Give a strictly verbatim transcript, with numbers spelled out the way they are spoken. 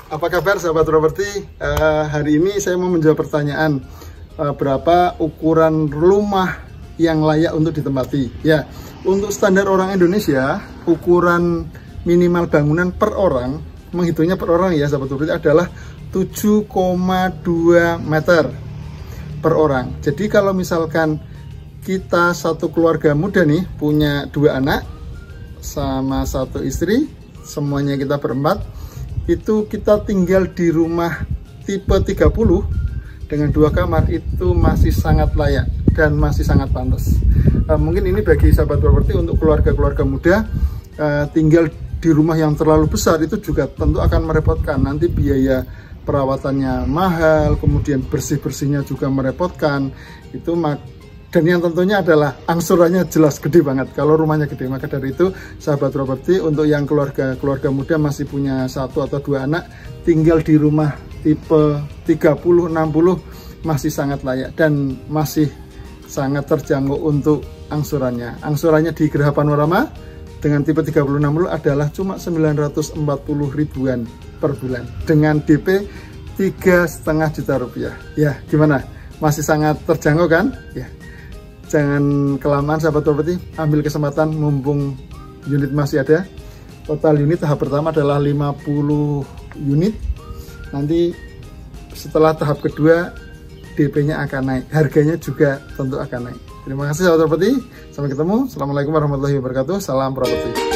Apa kabar sahabat properti? Uh, hari ini saya mau menjawab pertanyaan uh, berapa ukuran rumah yang layak untuk ditempati. Ya, untuk standar orang Indonesia, ukuran minimal bangunan per orang, menghitungnya per orang ya sahabat properti, adalah tujuh koma dua meter per orang. Jadi kalau misalkan kita satu keluarga muda nih, punya dua anak sama satu istri, semuanya kita berempat, itu kita tinggal di rumah tipe tiga puluh dengan dua kamar, itu masih sangat layak dan masih sangat pantas. Uh, mungkin ini bagi sahabat properti untuk keluarga-keluarga muda, uh, tinggal di rumah yang terlalu besar itu juga tentu akan merepotkan. Nanti biaya perawatannya mahal, kemudian bersih-bersihnya juga merepotkan. Itu mak Dan yang tentunya adalah angsurannya jelas gede banget kalau rumahnya gede. Maka dari itu sahabat properti, untuk yang keluarga-keluarga muda masih punya satu atau dua anak, tinggal di rumah tipe tiga puluh enam puluh masih sangat layak dan masih sangat terjangkau untuk angsurannya. Angsurannya di Geraha Panorama dengan tipe tiga puluh enam puluh adalah cuma sembilan ratus empat puluh ribuan per bulan dengan D P tiga koma lima juta rupiah. Ya, gimana? Masih sangat terjangkau kan? Ya. Jangan kelamaan sahabat properti, ambil kesempatan mumpung unit masih ada. Total unit tahap pertama adalah lima puluh unit. Nanti setelah tahap kedua D P-nya akan naik, harganya juga tentu akan naik. Terima kasih sahabat properti, sampai ketemu. Assalamualaikum warahmatullahi wabarakatuh. Salam properti.